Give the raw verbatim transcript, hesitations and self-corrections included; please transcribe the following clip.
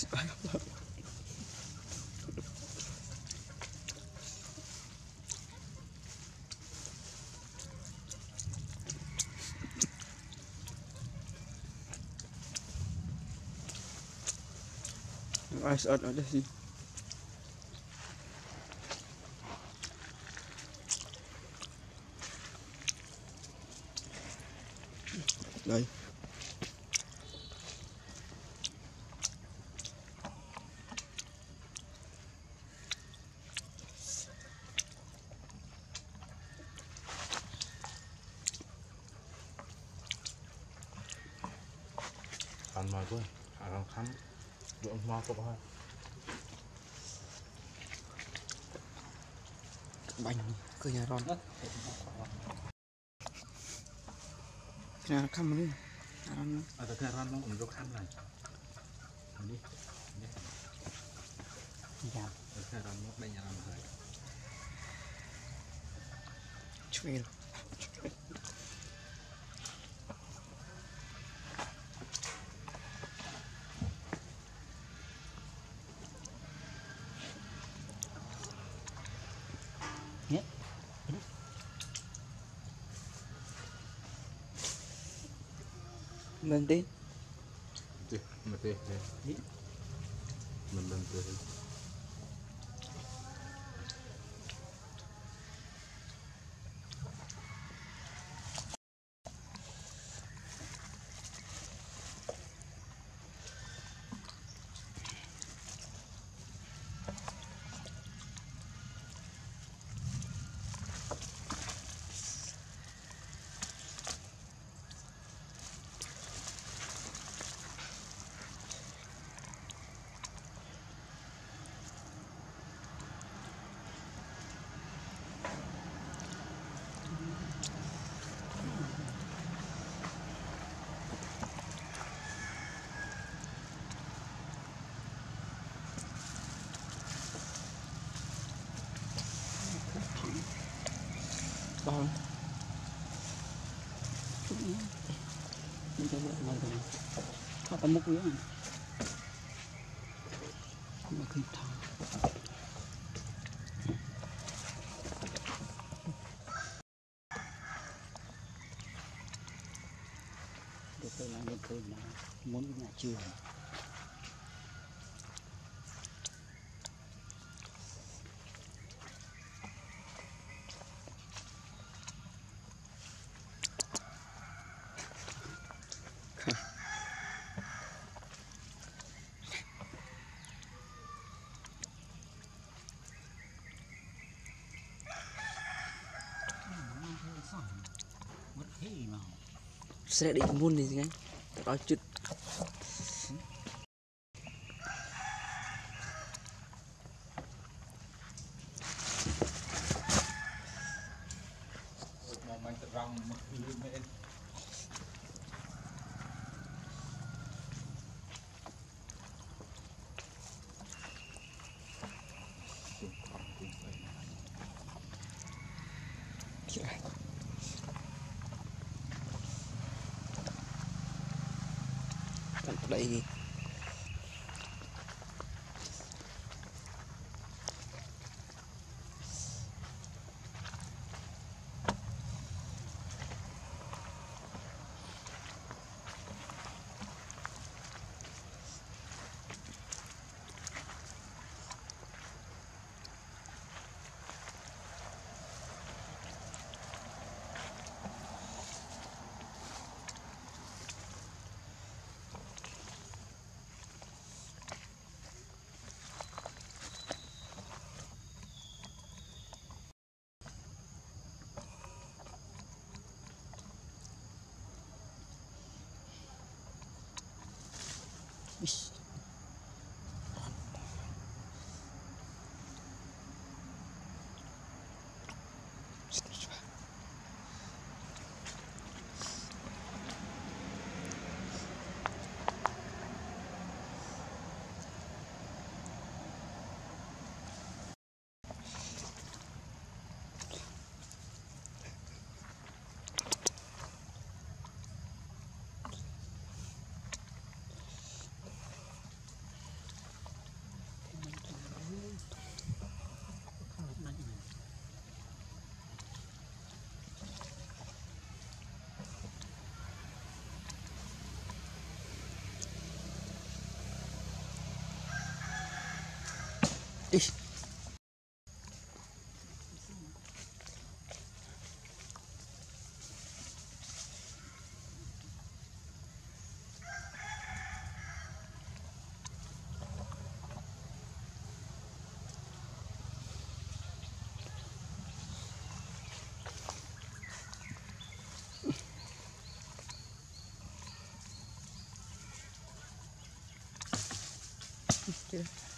Ai sợ ở đây gì đây ăn mà thôi ăn khám được mà có bao bánh cơ nhà ron nhà khăm đi ron àแต่แค่ร้านน้องผมยกข้ามเลยอันนี้นี่ยาวแต่แค่ร้านน้องได้ยาวเลยช่วยเนี่ยmình đi đi mà đi đi mình lên từ bao mình cho vợ ngồi rồi họ tao múc nữa mà khi thằng được tôi làm được tôi mà muốn nhà trường sẽ đi muôn đi ngay đó chút đây Ý. Chưa.